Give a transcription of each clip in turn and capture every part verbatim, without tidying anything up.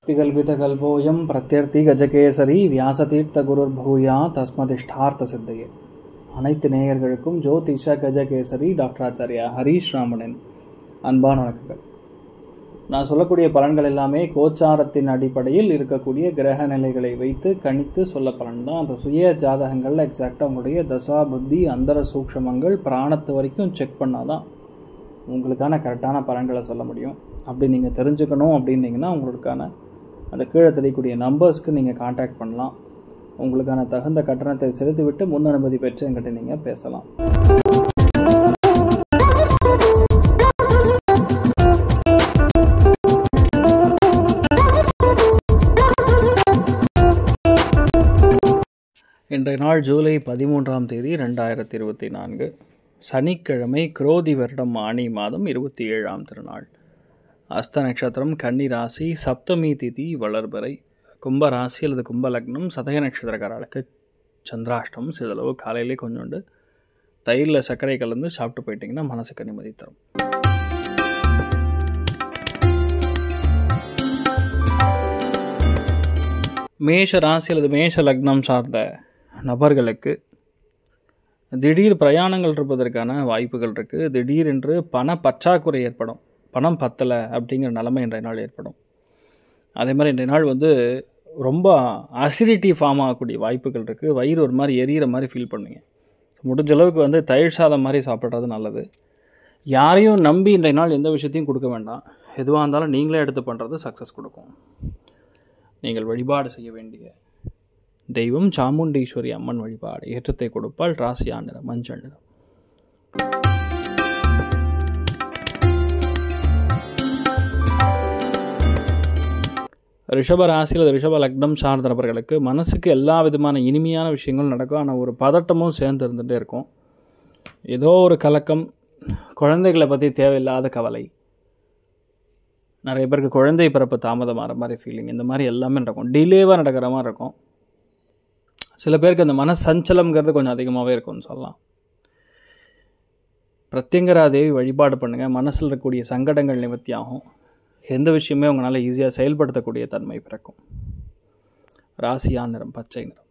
திகல்பிதகல்போயம் பிரத்யர்த்தி கஜகேசரி வியாசதீர்த்த குருர் பூயா தஸ்மதிஷ்டார்த்த சித்தையே. அனைத்து நேயர்களுக்கும் ஜோதிஷ கஜகேசரி டாக்டர் ஆச்சாரியா ஹரீஷ் ராமனின் அன்பான வணக்கங்கள். நான் சொல்லக்கூடிய பலன்கள் எல்லாமே கோச்சாரத்தின் அடிப்படையில் இருக்கக்கூடிய கிரக நிலைகளை வைத்து கணித்து சொல்ல பலன் தான். அந்த சுய ஜாதகங்களில் எக்ஸாக்டாக உங்களுடைய தசா புத்தி அந்தர சூக்ஷமங்கள் பிராணத்து வரைக்கும் செக் பண்ணால் தான் உங்களுக்கான கரெக்டான பலன்களை சொல்ல முடியும். அப்படி நீங்கள் தெரிஞ்சுக்கணும் அப்படின்னீங்கன்னா உங்களுக்கான அந்த கீழே தெரியக்கூடிய நம்பர்ஸ்க்கு நீங்கள் கான்டாக்ட் பண்ணலாம். உங்களுக்கான தகுந்த கட்டணத்தை செலுத்திவிட்டு முன் அனுமதி பெற்று என்கிட்ட நீங்கள் பேசலாம். இன்றைய நாள் ஜூலை பதிமூன்றாம் தேதி ரெண்டாயிரத்தி இருபத்தி நான்கு சனிக்கிழமை, குரோதி வருடம் ஆனி மாதம் இருபத்தி ஏழாம் திருநாள். அஸ்த நட்சத்திரம், கன்னி ராசி, சப்தமி திதி வளர்பிறை, கும்ப ராசி அல்லது கும்ப லக்னம், சதய நட்சத்திரக்காரர்களுக்கு சந்திராஷ்டம். சிறிதளவு காலையிலே கொஞ்சோண்டு தயிரில் சர்க்கரை கலந்து சாப்பிட்டு போயிட்டிங்கன்னா மனசுக்கு நிம்மதி தரும். மேஷ ராசி அல்லது மேஷ லக்னம் சார்ந்த நபர்களுக்கு திடீர் பிரயாணங்கள் இருப்பதற்கான வாய்ப்புகள் இருக்குது. திடீரென்று பண பற்றாக்குறை ஏற்படும். பணம் பத்தலை அப்படிங்கிற நிலைமை இன்றைய நாள் ஏற்படும். அதே மாதிரி இன்றைய நாள் வந்து ரொம்ப அசிடிட்டி ஃபார்ம் ஆகக்கூடிய வாய்ப்புகள் இருக்குது. வயிறு ஒரு மாதிரி எரியிற மாதிரி ஃபீல் பண்ணுவீங்க. முடிஞ்ச அளவுக்கு வந்து தயிர் சாதம் மாதிரி சாப்பிட்றது நல்லது. யாரையும் நம்பி இன்றைய நாள் எந்த விஷயத்தையும் கொடுக்க வேண்டாம். எதுவாக இருந்தாலும் நீங்களே எடுத்து பண்ணுறது சக்ஸஸ் கொடுக்கும். நீங்கள் வழிபாடு செய்ய வேண்டிய தெய்வம் சாமுண்டீஸ்வரி அம்மன் வழிபாடு. ஏற்றத்தை கொடுப்பால். ராசியா நிறம் மஞ்சள் நிறம். ரிஷப ராசியில் ரிஷப லக்னம் சார்ந்த நபர்களுக்கு மனசுக்கு எல்லா விதமான இனிமையான விஷயங்களும் நடக்கும். ஆனால் ஒரு பதட்டமும் சேர்ந்து இருந்துகிட்டே இருக்கும். ஏதோ ஒரு கலக்கம், குழந்தைகளை பற்றி தேவையில்லாத கவலை, நிறைய பேருக்கு குழந்தை பிறப்பு தாமதமாகிற மாதிரி ஃபீலிங், இந்த மாதிரி எல்லாமே நடக்கும். டிலேவாக நடக்கிற மாதிரி இருக்கும். சில பேருக்கு அந்த மன சஞ்சலம்ங்கிறது கொஞ்சம் அதிகமாகவே இருக்கும்னு சொல்லலாம். பிரத்யங்கரா தேவி வழிபாடு பண்ணுங்கள். மனசில் இருக்கக்கூடிய சங்கடங்கள் நிவர்த்தி ஆகும். எந்த விஷயமே உங்களால் ஈஸியாக செயல்படுத்தக்கூடிய தன்மை பிறக்கும். ராசியா நிறம் பச்சை நிறம்.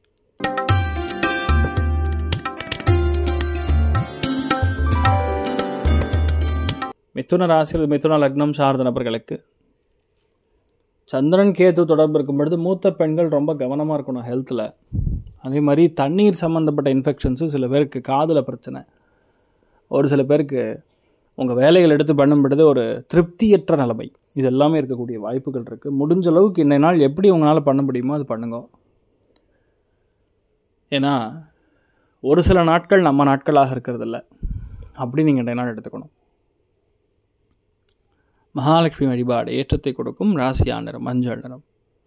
மிதுன ராசியில் மிதுன லக்னம் சார்ந்த நபர்களுக்கு சந்திரன் கேது தொடர்பு இருக்கும் பொழுது மூத்த பெண்கள் ரொம்ப கவனமாக இருக்கணும் ஹெல்த்தில். அதே மாதிரி தண்ணீர் சம்மந்தப்பட்ட இன்ஃபெக்ஷன்ஸு, சில பேருக்கு காதில் பிரச்சனை, ஒரு சில பேருக்கு உங்கள் வேலைகள் எடுத்து பண்ணும் பொழுது ஒரு திருப்தியற்ற நிலைமை, இது எல்லாமே இருக்கக்கூடிய வாய்ப்புகள் இருக்குது. முடிஞ்ச அளவுக்கு இன்றைய நாள் எப்படி உங்களால் பண்ண முடியுமோ அது பண்ணுங்க. ஏன்னா ஒரு சில நாட்கள் நம்ம நாட்களாக இருக்கிறதில்ல. அப்படி நீங்கள் இன்றைய நாள் எடுத்துக்கணும். மகாலட்சுமி வழிபாடு ஏற்றத்தை கொடுக்கும். ராசியா நிறம் மஞ்சள் நிறம்.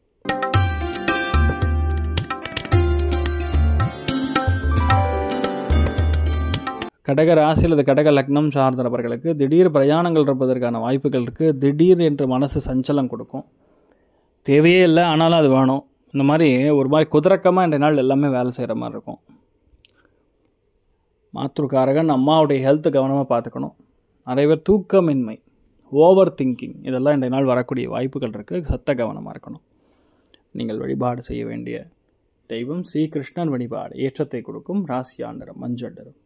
கடக ராசி அல்லது கடக லக்னம் சார்ந்த நபர்களுக்கு திடீர் பிரயாணங்கள் இருப்பதற்கான வாய்ப்புகள் இருக்குது. திடீர் என்று மனசு சஞ்சலம் கொடுக்கும். தேவையே இல்லை, ஆனாலும் அது வேணும். இந்த மாதிரி ஒரு மாதிரி குதிரக்கமாக இன்றைய நாள் எல்லாமே வேலை செய்கிற மாதிரி இருக்கும். மாத்ருக்காரகன் அம்மாவுடைய ஹெல்த்து கவனமாக பார்த்துக்கணும். நிறைய பேர் தூக்கமின்மை, ஓவர் திங்கிங், இதெல்லாம் இன்றைய நாள் வரக்கூடிய வாய்ப்புகள் இருக்குது. சத்த கவனமாக இருக்கணும். நீங்கள் வழிபாடு செய்ய வேண்டிய தெய்வம் ஸ்ரீகிருஷ்ணன் வழிபாடு. ஏற்றத்தை கொடுக்கும். ராசியா நிறம் மஞ்சள் நிறம்.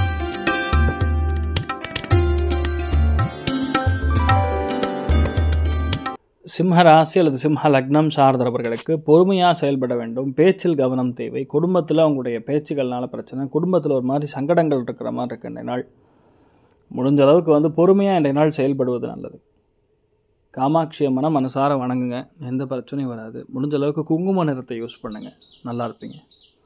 சிம்ம ராசி அல்லது சிம்ம லக்னம் சார்ந்தவர்களுக்கு பொறுமையாக செயல்பட வேண்டும். பேச்சில் கவனம் தேவை. குடும்பத்தில் உங்களுடைய பேச்சுகள்னால பிரச்சனை, குடும்பத்தில் ஒரு மாதிரி சங்கடங்கள் இருக்கிற மாதிரி இருக்குது இன்றைய நாள். முடிஞ்ச அளவுக்கு வந்து பொறுமையாக இன்றைய நாள் செயல்படுவது நல்லது. காமாட்சி அம்மனை மனசார வணங்குங்க, எந்த பிரச்சனையும் வராது. முடிஞ்ச அளவுக்கு குங்கும நிறத்தை யூஸ் பண்ணுங்கள், நல்லா இருப்பீங்க.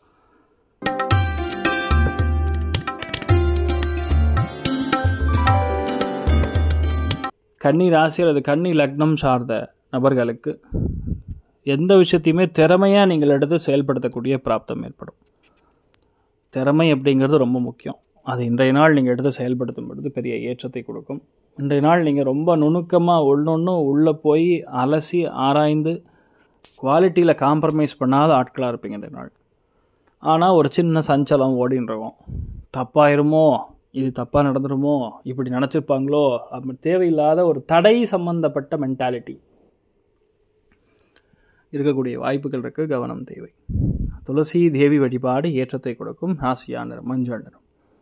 கன்னி ராசி அல்லது கன்னி லக்னம் சார்ந்த நபர்களுக்கு எந்த விஷயத்தையுமே திறமையாக நீங்கள் எடுத்து செயல்படுத்தக்கூடிய பிராப்தம் ஏற்படும். திறமை அப்படிங்கிறது ரொம்ப முக்கியம். அது இன்றைய நாள் நீங்கள் எடுத்து செயல்படுத்தும் பொழுது பெரிய ஏற்றத்தை கொடுக்கும். இன்றைய நாள் நீங்கள் ரொம்ப நுணுக்கமாக ஒன்று உள்ளே போய் அலசி ஆராய்ந்து குவாலிட்டியில் காம்ப்ரமைஸ் பண்ணாத ஆட்களாக இருப்பீங்க இன்றைய நாள். ஆனால் ஒரு சின்ன சஞ்சலம் ஓடின்றோம். தப்பாயிருமோ, இது தப்பாக நடந்துருமோ, இப்படி நினச்சிருப்பாங்களோ, அப்படி தேவையில்லாத ஒரு தடை சம்பந்தப்பட்ட மென்டாலிட்டி. இருக்கக்கூடிய வாய்ப்புகள் இருக்குது, கவனம் தேவை. துளசி தேவி வழிபாடு ஏற்றத்தை கொடுக்கும். ராசியான நிறம் மஞ்சள் நிறம்.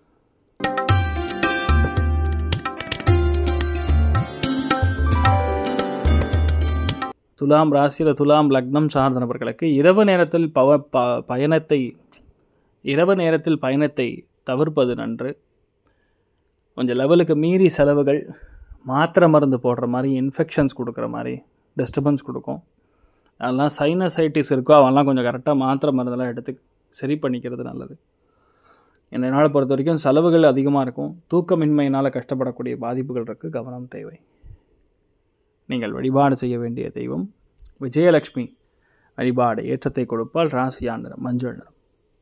துலாம் ராசியில் துலாம் லக்னம் சார்ந்த நபர்களுக்கு இரவு நேரத்தில் பவ ப பயணத்தை இரவு நேரத்தில் பயணத்தை தவிர்ப்பது நன்று. கொஞ்சம் லெவலுக்கு மீறி செலவுகள், மாத்திரை மருந்து போடுற மாதிரி, இன்ஃபெக்ஷன்ஸ் கொடுக்குற மாதிரி டிஸ்டர்பன்ஸ் கொடுக்கும். அதெல்லாம் சைனசைட்டிஸ் இருக்கோ அவெல்லாம் கொஞ்சம் கரெக்டாக மாத்திரை மருந்தெல்லாம் எடுத்து சரி பண்ணிக்கிறது நல்லது. என்னை பொறுத்த வரைக்கும் செலவுகள் அதிகமாக இருக்கும். தூக்கமின்மையினால் கஷ்டப்படக்கூடிய பாதிப்புகள் இருக்குது, கவனம் தேவை. நீங்கள் வழிபாடு செய்ய வேண்டிய தெய்வம் விஜயலட்சுமி வழிபாடு ஏற்றத்தை கொடுப்பால். ராசியான நிறம் மஞ்சள் நிறம்.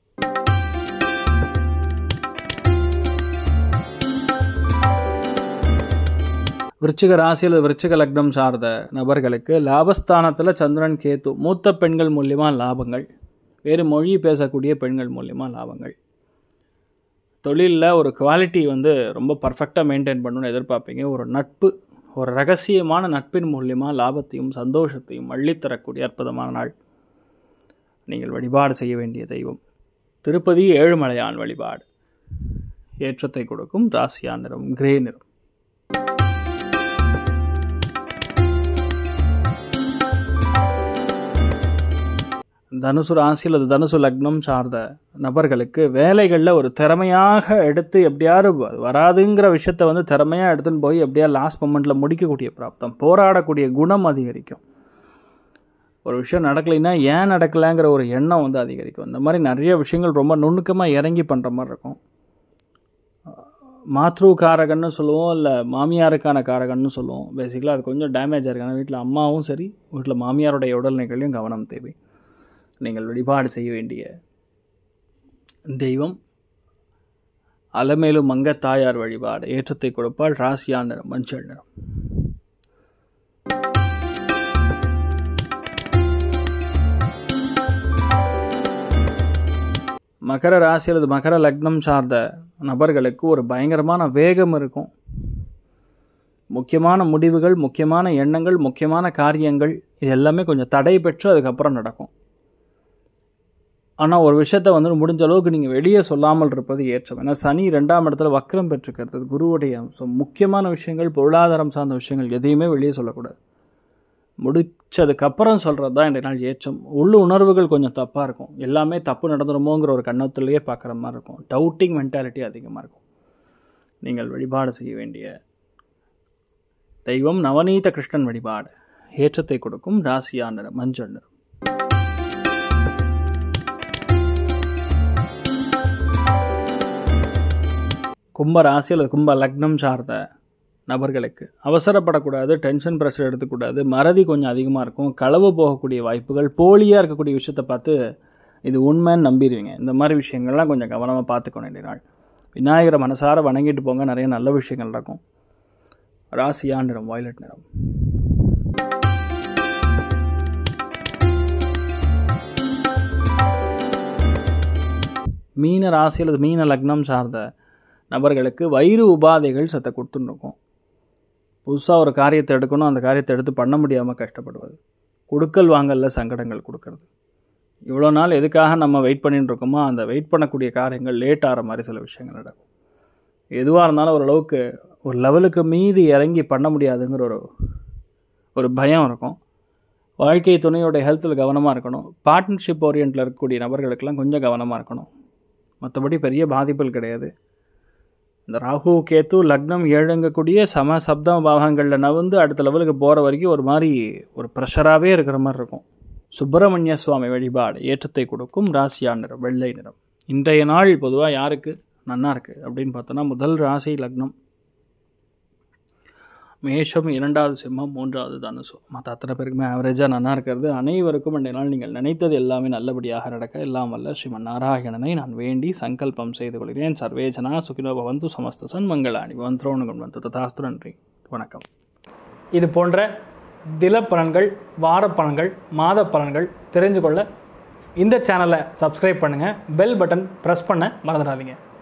விருச்சிக ராசியில் விருச்சிக லக்னம் சார்ந்த நபர்களுக்கு லாபஸ்தானத்தில் சந்திரன் கேத்து, மூத்த பெண்கள் மூலியமாக லாபங்கள், வேறு மொழி பேசக்கூடிய பெண்கள் மூலியமாக லாபங்கள். தொழிலில் ஒரு குவாலிட்டி வந்து ரொம்ப பர்ஃபெக்டாக மெயின்டைன் பண்ணணும்னு எதிர்பார்ப்பீங்க. ஒரு நட்பு, ஒரு ரகசியமான நட்பின் மூலியமாக லாபத்தையும் சந்தோஷத்தையும் அள்ளித்தரக்கூடிய அற்புதமான நாள். நீங்கள் வழிபாடு செய்ய வேண்டிய தெய்வம் திருப்பதி ஏழுமலையான் வழிபாடு ஏற்றத்தை கொடுக்கும். ராசியான நிறம் கிரே நிறம். தனுசு ராசி அல்லது தனுசு லக்னம் சார்ந்த நபர்களுக்கு வேலைகளில் ஒரு திறமையாக எடுத்து எப்படியாவது வராதுங்கிற விஷயத்தை வந்து திறமையாக எடுத்துன்னு போய் எப்படியா லாஸ்ட் மொமெண்ட்டில் முடிக்கக்கூடிய பிராப்தம். போராடக்கூடிய குணம் அதிகரிக்கும். ஒரு விஷயம் நடக்கலைன்னா ஏன் நடக்கலைங்கிற ஒரு எண்ணம் வந்து அதிகரிக்கும். இந்த மாதிரி நிறைய விஷயங்கள் ரொம்ப நுணுக்கமாக இறங்கி பண்ணுற மாதிரி இருக்கும். மாத்ரு காரகன்னு சொல்லுவோம், இல்லை மாமியாருக்கான காரகன்னு சொல்லுவோம். பேசிக்கலாக அது கொஞ்சம் டேமேஜ் ஆயிருக்காங்க. வீட்டில் அம்மாவும் சரி, வீட்டில் மாமியாருடைய உடல்நிலைகளையும் கவனம் தேவை. நீங்கள் வழிபாடு செய்ய வேண்டிய தெய்வம் அலமேலு மங்க தாயார் வழிபாடு ஏற்றத்தை கொடுப்பால். ராசியான நிறம் மஞ்சள் நிறம். மகர ராசி அல்லது மகர லக்னம் சார்ந்த நபர்களுக்கு ஒரு பயங்கரமான வேகம் இருக்கும். முக்கியமான முடிவுகள், முக்கியமான எண்ணங்கள், முக்கியமான காரியங்கள் இது எல்லாமே கொஞ்சம் தடை பெற்று அதுக்கப்புறம் நடக்கும். ஆனால் ஒரு விஷயத்தை வந்து முடிஞ்ச அளவுக்கு நீங்கள் வெளியே சொல்லாமல் இருப்பது ஏற்றம். ஏன்னா சனி ரெண்டாம் இடத்துல வக்ரம் பெற்றுக்கிறது, குருவுடைய அம்சம். முக்கியமான விஷயங்கள், பொருளாதாரம் சார்ந்த விஷயங்கள் எதையுமே வெளியே சொல்லக்கூடாது. முடிச்சதுக்கப்புறம் சொல்கிறது தான் இன்றைய நாள் ஏற்றம். உள்ள உணர்வுகள் கொஞ்சம் தப்பாக இருக்கும். எல்லாமே தப்பு நடந்துருமோங்கிற ஒரு கண்ணத்திலேயே பார்க்குற மாதிரி இருக்கும். டவுட்டிங் மென்டாலிட்டி அதிகமாக இருக்கும். நீங்கள் வழிபாடு செய்ய வேண்டிய தெய்வம் நவநீத கிருஷ்ணன் வழிபாடு ஏற்றத்தை கொடுக்கும். ராசியான நிறம் மஞ்சள் நிறம். கும்ப ராசி அல்லது கும்ப லக்னம் சார்ந்த நபர்களுக்கு அவசரப்படக்கூடாது, டென்ஷன் ப்ரெஷர் எடுத்துக்கூடாது, மறதி கொஞ்சம் அதிகமாக இருக்கும், களவு போகக்கூடிய வாய்ப்புகள், போலியாக இருக்கக்கூடிய விஷயத்தை பார்த்து இது உண்மைன்னு நம்பிடுவீங்க. இந்த மாதிரி விஷயங்கள்லாம் கொஞ்சம் கவனமாக பார்த்துக்கணும். இன்றைய நாள் விநாயகரை மனசார வணங்கிட்டு போங்க, நிறைய நல்ல விஷயங்கள் இருக்கும். ராசியான நிறம் வயலட் நிறம். மீன ராசி அல்லது மீன லக்னம் சார்ந்த நபர்களுக்கு வயிறு உபாதைகள் சத்த கொடுத்துருக்கும். புதுசாக ஒரு காரியத்தை எடுக்கணும், அந்த காரியத்தை எடுத்து பண்ண முடியாமல் கஷ்டப்படுவது, கொடுக்கல் வாங்கலில் சங்கடங்கள் கொடுக்கறது. இவ்வளோ நாள் எதுக்காக நம்ம வெயிட் பண்ணிட்டு இருக்கோமோ அந்த வெயிட் பண்ணக்கூடிய காரியங்கள் லேட் ஆகிற மாதிரி சில விஷயங்கள் நடக்கும். எதுவாக இருந்தாலும் ஓரளவுக்கு ஒரு லெவலுக்கு மீறி இறங்கி பண்ண முடியாதுங்கிற ஒரு ஒரு பயம் இருக்கும். வாழ்க்கை துணையோட ஹெல்த்தில் கவனமாக இருக்கணும். பார்ட்னர்ஷிப் ஓரியன்ட்டில் இருக்கக்கூடிய நபர்களுக்கெல்லாம் கொஞ்சம் கவனமாக இருக்கணும். மற்றபடி பெரிய பாதிப்புகள் கிடையாது. இந்த ராகு கேத்து லக்னம் ஏழுங்கக்கூடிய சம சப்த பாவங்களில் நவந்து அடுத்த லெவலுக்கு போகிற வரைக்கும் ஒரு மாதிரி ஒரு ப்ரெஷராகவே இருக்கிற மாதிரி இருக்கும். சுப்பிரமணிய சுவாமி வழிபாடு ஏற்றத்தை கொடுக்கும். ராசியான நிறம் வெள்ளை நிறம். இன்றைய நாள் பொதுவாக யாருக்கு நன்னா இருக்குது அப்படின்னு பார்த்தோன்னா, முதல் ராசி லக்னம் மேஷம், இரண்டாவது சிம்மம், மூன்றாவது தனுசு. மற்ற அத்தனை பேருக்குமே ஆவரேஜாக நல்லா இருக்கிறது. அனைவருக்கும் இன்றைய நாள் நீங்கள் நினைத்தது எல்லாமே நல்லபடியாக நடக்க எல்லாம் வல்ல ஸ்ரீமன் நாராயணனை நான் வேண்டி சங்கல்பம் செய்து கொள்கிறேன். சர்வேஜனா சுகினோ பவந்து சமஸ்த சன்மங்களாணி பவந்த்ரோணுகம் வந்து ததாஸ்து. நன்றி, வணக்கம். இது போன்ற தில பலன்கள், வார பலன்கள், மாத பலன்கள் தெரிஞ்சு கொள்ள இந்த சேனலை சப்ஸ்கிரைப் பண்ணுங்கள். பெல் பட்டன் ப்ரெஸ் பண்ண மறந்துடாதீங்க.